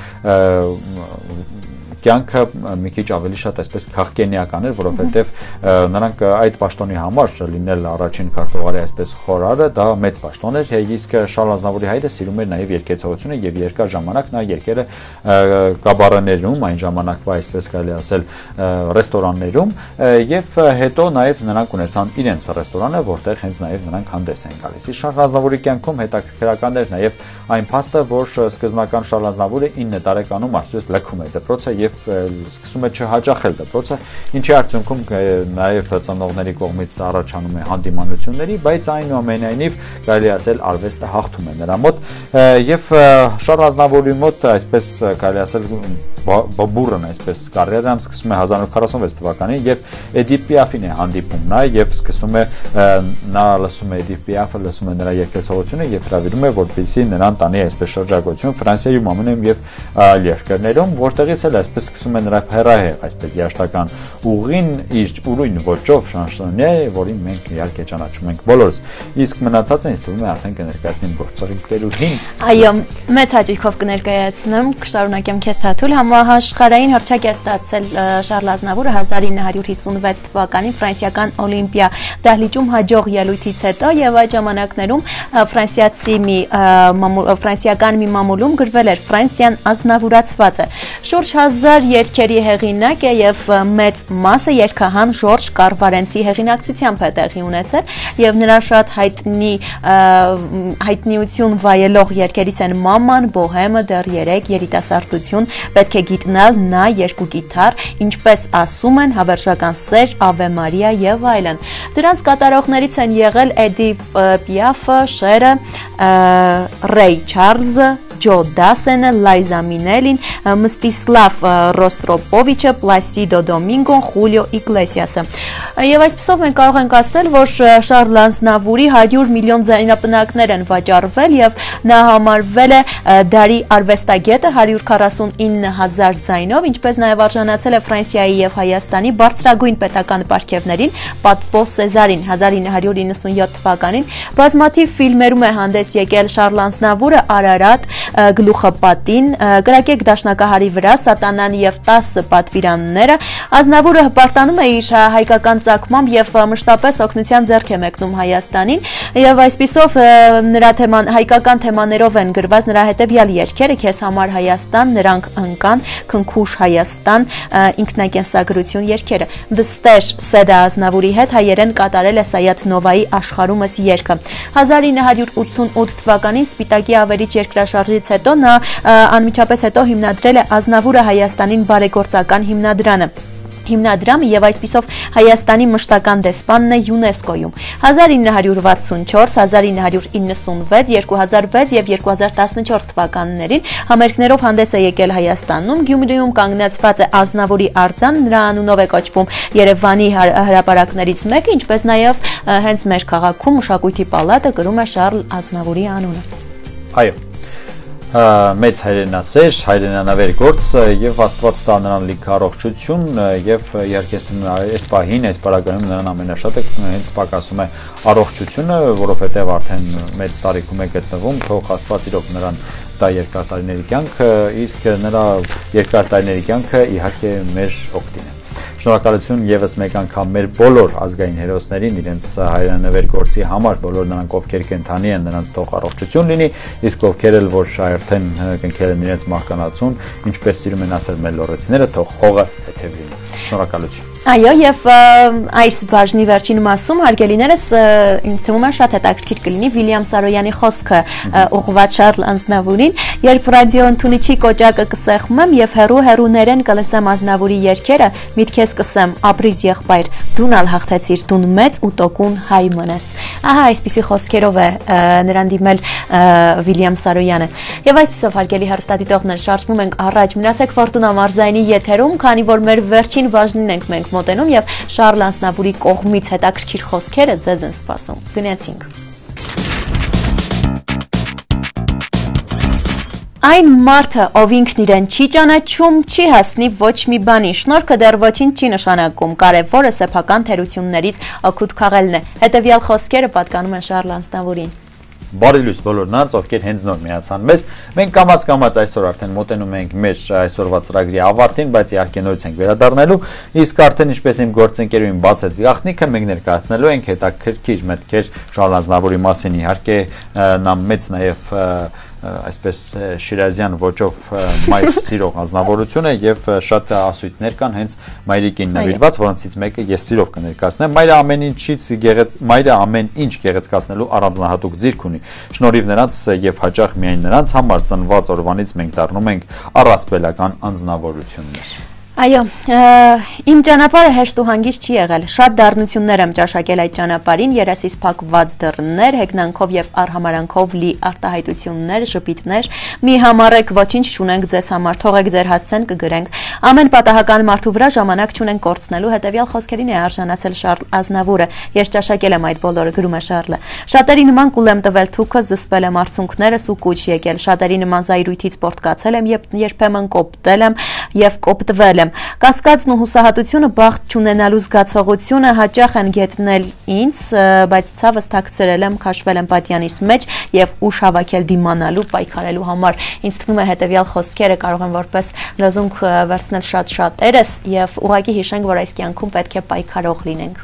կյանքը մի քիչ ավելի շատ այսպես քաղաքենիական էր, որովհետև նրանք այդ պաշտոնի համար լինել առաջին քարտուղարի այսպես խորարը, դա մեծ պաշտոն էր, իսկ Շարլ Ազնավուրի հայրը սիրում էր նաև երգեցողությունը եւ երկար ժամանակ նա երգերը կաբարեներում, այն ժամանակվա այսպես կարելի ասել ռեստորաններում եւ հետո նաև նրանք ունեցան իրենց ռեստորանը, որտեղ հենց նաև նրանք հանդես են գալիս։ Իսկ Շարլ Ազնավուրի կյանքում հետաքրքրական էր նաև այն փաստը, որ սկզբնական Շարլ Ազնավուրը 9 տարեկանում արդյոք լքում է դպրոցը եւ սկսում է չհաճախել դպրոցը, ինչի արդյունքում նաև ծնողների կողմից առաջանում է հանդիմանությունների, բայց այնուամենայնիվ կարելի ասել արվեստը հաղթում է նրա մոտ եւ Շարլ Ազնավուրի մոտ այսպես կարելի ասել բուրըն այսպես կարիերան սկսում է 1946 թվականին եւ Էդիթ Պիաֆին է հանդիպում նա եւ սկսում է նա լսում է Էդիթ Պիաֆը, լսում է նրա երգեցողությունը եւ հրավիրում է որպեսզի նրան տանի այսպես շրջագործություն Ֆրանսիայում, ԱՄՆ-ում եւ այլ երկրներում, որտեղից էլ այսպես սկսում է նրա հերահեղ այսպես երաժշտական ուղին իր ուրույն ոճով շանսոնե, որին մենք իհարկե ճանաչում ենք բոլորս։ Իսկ մնացածը ինձ թվում է արդեն կներկայացնենք գործողին Տերուհին։ Այո, մեծ հաճույքով կներկայացնեմ, կշարունակեմ քեզ Թաթուլ համար համաշխարհային հռչակ է ստացել Շարլ Ազնավուրը 1956 թվականին ֆրանսիական Օլիմպիա դահլիճում հաջող ելույթից հետո եւ այդ ժամանակներում ֆրանսիական մի մամուլում գրվել էր Ֆրանսիան ազնավուրացված է։ Շուրջ 1000 երգերի հեղինակ է եւ մեծ մասը երգահան Ժորժ Կարվարենցի հեղինակցությամբ է տեղի ունեցել եւ նրա շատ հայտնիություն վայելող երգերից են Մաման, Բոհեմը, դեռ 3 երիտասարդություն, պետք է գիտնալ, նա, երկու կիթառ, ինչպես ասում են, հավերժական սեր, Ավե Մարիա եւ այլն։ Դրանց կատարողներից են եղել Էդի Պիաֆը, Շերը, Ռեյ Չարլզը, Ջո Դասենը, Լայզա Մինելին, Մստիսլավ Ռոստրոպովիչը, Պլասիդո Դոմինգոն, Խուլիո Իգլեսիասը։ Եվ այսպիսով մենք կարող ենք ասել, որ Շարլ Ազնավուրի 100 միլիոն ձայնապնակներ են վաճառվել եւ նա համարվել է դարի արվեստագետը 149,000 ձայնով, ինչպես նաեւ արժանացել է Ֆրանսիայի եւ Հայաստանի բարձրագույն պետական պարգևներին, Պատվո Սեզարին 1997 թվականին։ Բազմաթիվ ֆիլմերում է հանդես եկել Շարլ Ազնավուրը, Արարատ, Գլուխապատին, Կրակեք դաշնակահարի վրա, Սատանան եւ 10 պատվիրանները։ Ազնավուրը հպարտանում է իր հայկական ծագմամբ եւ մշտապես օգնության ձեռք է մեկնում Հայաստանին եւ այսպիսով նրա հայկական թեմաներով են գրված նրա հետեւյալ երգերը՝ Քեզ համար Հայաստան, Նրանք ընկան, Քնքուշ Հայաստան, Ինքնակենսագրություն երգերը։ Վստեր Սեդա Ազնավուրի հետ հայերեն կատարել է Սայաթ Նովայի Աշխարհումս երգը։ 1988 թվականին Սպիտակի ավերիչ երկրաշարժից հետո նա անմիջապես հետո հիմնադրել է Ազնավուրը Հայաստանին բարեգործական հիմնադրամը եւ այսպիսով Հայաստանի մշտական դեսպանն է ՅՈՒՆԵՍԿՕ-ում 1964, 1996, 2006 եւ 2014 թվականներին համերգներով հանդես է եկել Հայաստանում, Գյումրիում կանգնեցված է Ազնավուրի արձան, նրա անունով է կոչվում Երևանի հրապարակներից մեկը, ինչպես նաեւ հենց մեր քաղաքում Մշակույթի պալատը կրում է Շարլ Ազնավուրի անունը։ Այո, մեծ հայրենասեր, հայրենանավեր գործ եւ Աստված տա նրան լիք առողջություն եւ իհարկե այս պահին, այս պարագայում նրան ամենաշատը հենց պակասում է առողջությունը, որովհետեւ արդեն մեծ տարիքում է գտնվում, թող Աստված իրոք նրան տա երկար տարիների կյանք, իսկ նրա երկար տարիների կյանքը իհարկե մեր օգտին է։ Շնորհակալություն եւս մեկ անգամ մեր բոլոր ազգային հերոսներին իրենց հայրենավեր գործի համար, բոլոր նրանք ովքեր կենթանի են, նրանց թող առողջություն լինի, իսկ ովքեր էլ որ արդեն կնքել են իրենց մահկանացուն, ինչպես սիրում են ասել մեր լոռեցիները, թող հողը հետև լինի։ Շնորհակալություն։ Այո, եւ այս բաժնի վերջին մասում հարգելիներս ինձ թվում է շատ հետաքրքիր կլինի Վիլյամ Սարոյանի խոսքը ուղղված Շարլ Ազնավուրին, երբ ռադիո ընդունիչի կոճակը կսեղմեմ եւ հերուներեն կլսեմ Ազնավուրի երգերը, միտքես կսեմ ապրիզ եղբայր, դուն ալ հաղթեցիր, դուն մեծ ու տոկուն հայ մնես։ Ահա այսպիսի խոսքերով է նրան դիմել Վիլյամ Սարոյանը։ Եվ այսպիսով հարգելի հեռուստադիտողներ, շարժվում ենք առաջ, մնացեք Ֆորտունա մարզայինի եթերում, քանի որ մեր վերջին բաժնին ենք մենք մոտենում եւ Շարլ Ազնավուրի կողմից հետաքրքիր խոսքերը ձեզ են սպասում։ Գնացինք։ Այն մարդը, ով ինքն իրեն չի ճանաչում, չի հասնի ոչ մի բանի, շնորհքը դեռ ոչինչ չի նշանակում, կարևորը սեփական թերություններից օգուտ քաղելն է։ Հետևյալ խոսքերը պատկանում են Շարլ Ազնավուրին։ Բարի լույս բոլոր նրանց, ովքեր հենց նոր միացան մեզ։ Մենք կամաց այսօր արդեն մոտենում ենք մեր այսօրվա ծրագրի ավարտին, բայց իհարկե նորից ենք վերադառնալու, իսկ արդեն ինչպես իմ գործընկերուհին բացեց գաղտնիքը, մենք ներկայացնելու ենք հետաքրքիր մտքեր Շարլ Ազնավուրի մասին, իհարկե նա մեծ նաև այսպես շիրազյան ոճով մայր սիրող ազնվորություն է եւ շատ ասույթներ կան հենց մայրիկին նվիրված, որոնցից մեկը ես սիրով կներկայացնեմ։ Մայրը ամեն ինչ գեղեցկացնելու առանձնահատուկ ձիրք ունի։ Շնորհիվ նրանց եւ հաճախ միայն նրանց համար ծնված օրվանից մենք դառնում ենք առասպելական անձնավորություններ։ Այո, իմ ճանապարհը հեշտ ու հանգիստ չի եղել։ Շատ դառնություններ եմ ճաշակել այդ ճանապարհին, երեսից փակված դռներ, հեգնանքով եւ արհամարանքով լի արտահայտություններ, ժպիտներ։ Մի համառեք ոչինչ չունենք ձեզ համար, թողեք ձեր հասցեն կգրենք։ Ամեն պատահական մարդու վրա ժամանակ չունեն կորցնելու, հետևյալ խոսքերին է արժանացել Շարլ Ազնավուրը։ Ես ճաշակել եմ այդ բոլորը, գրում է Շարլը։ Շատերի նման կուլ եմ տվել թուքը, զսպել եմ արցունքներս ու կուչ եկել։ Շատերի նման զայրույթից պորտկացել եմ, երբեմն կոպտել եմ եւ կոպտվել եմ։ Կասկածն ու հուսահատությունը, բախտ չունենալու զգացողությունը հաճախ են գետնել ինձ, բայց ցավս թաքցրել եմ, քաշվել եմ պատյանիս մեջ եւ ուժ հավաքել դիմանալու, պայքարելու համար։ Ինձ թվում է հետեւյալ խոսքերը կարող են որպես լեզունք վերցնել շատ շատերս եւ ուղղակի հիշենք, որ այս կյանքում պետք է պայքարող լինենք։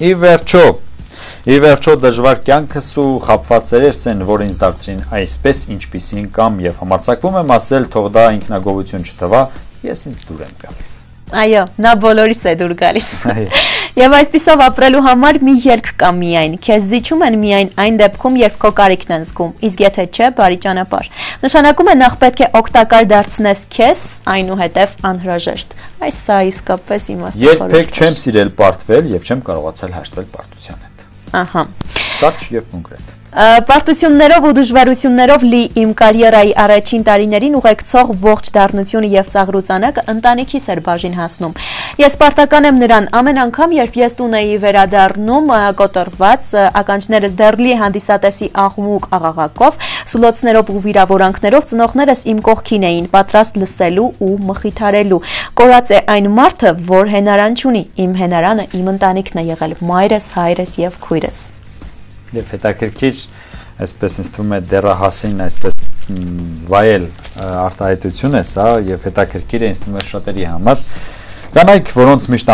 Ի վերջո դժվար կյանքս ու խաբված սերերս են, որ ինձ դարձրին այսպես, ինչպիսին կամ եւ համարձակվում եմ ասել, թող դա ինքնագովություն չթվա, ես ինձ դուր եմ գալիս։ Այո, նա բոլորիս է դուր գալիս։ Եվ այսպիսով ապրելու համար մի ելք կա միայն, քեզ զիջում են միայն այն դեպքում, երբ քո կարիքն են զգում, իսկ եթե չէ, բարի ճանապարհ։ Նշանակում է նախ պետք է օգտակար դարձնես քեզ, այնուհետև անհրաժեշտ։ Այս սա իսկապես իմաստավոր։ Երբեք չեմ սիրել պարտվել եւ չեմ կարողացել հաշտվել պարտության հետ։ Ահա։ Կարճ եւ կոնկրետ։ Պարտություններով ու դժվարություններով լի իմ կարիերայի առաջին տարիներին ուղեկցող ողջ դառնությունը եւ ծաղրուծանակը ընտանիքիս էր բաժին հասնում։ Ես պարտական եմ նրան ամեն անգամ, երբ ես տուն էի վերադառնում կոտրված, ականջներս դեռլի հանդիսատեսի աղմուկ աղաղակով, սուլոցներով ու վիրավորանքներով ծնողներս իմ կողքին էին, պատրաստ լսելու ու մխիթարելու։ Կորած է այն մարդը, որ հենարան չունի, իմ հենարանը իմ ընտանիքն է եղել, մայրս, հայրս եւ քույրս։ Եվ հետաքրքիր, այսպես ինձ թվում է դեռահասին այսպես վայել արտահայտություն է սա եւ հետաքրքիր է ինձ թվում է շատերի համար։ Կանայք, որոնց միշտ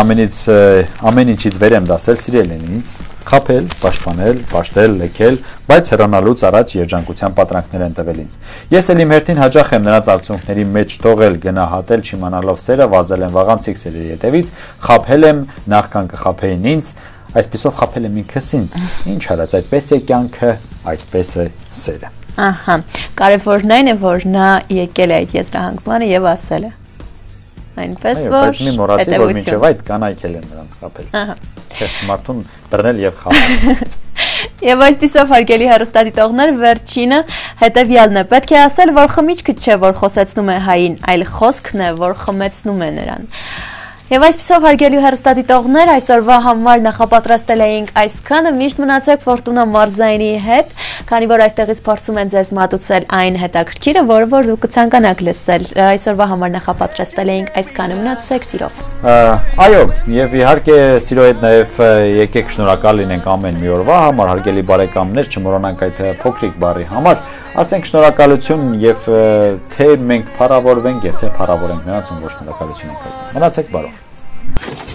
ամեն ինչից վեր եմ դասել, սիրել են ինձ, խաբել, պաշտպանել, պաշտել, լեքել, բայց հեռանալուց առաջ երջանկության պատրանքներ են տվել ինձ։ Ես էլ իմ հերթին հաճախ եմ նրանց արցունքների մեջ թողել, գնահատել, չիմանալով սերը, վազել եմ վաղանցիկ սերի հետևից, խաբել եմ, նախքան կխաբեին ինձ, այսպեսով խաբել եմ ինքս ինձ։ Ինչ արած, այդպես է կյանքը, այդպես է սերը։ Ահա, կարևորն այն է, որ նա եկել է այդ եզրահանգմանը եւ ասել է։ Այնպես որ բայց մի մոռացի, որ մինչև այդ կանայք էլ են նրան խաբել։ Ահա։ Քեզ մարդուն բռնել եւ խաբել։ Եվ այսպիսով հարգելի հեռուստադիտողներ, վերջինը հետեւյալն է. պետք է ասել, որ խմիչքը չէ, որ խոսեցնում է հային, այլ խոսքն է, որ խմեցնում է նրան։ Եվ այսպիսով հարգելի հեռուստադիտողներ, այսօրվա համար նախապատրաստել էինք այսքանը, միշտ մնացեք Ֆորտունա մարզայինի հետ, քանի որ այստեղից փորձում են ձեզ մատուցել այն հետաքրքիրը, որը որ դուք կցանկանաք լսել։ Այսօրվա համար նախապատրաստել էինք այսքանը, մնացեք սիրով։ Այո, եւ իհարկե սիրո հետ նաեւ եկեք շնորհակալ լինենք ամեն մի օրվա համար, հարգելի բարեկամներ, չմոռանանք այդ փոքրիկ բառի համար, ասենք շնորհակալություն եւ թե մենք փառավորվենք եւ թե փառավորենք նրանց, ում ոչ շնորհակալություն ենք հայտնում։ Մնացեք բարով։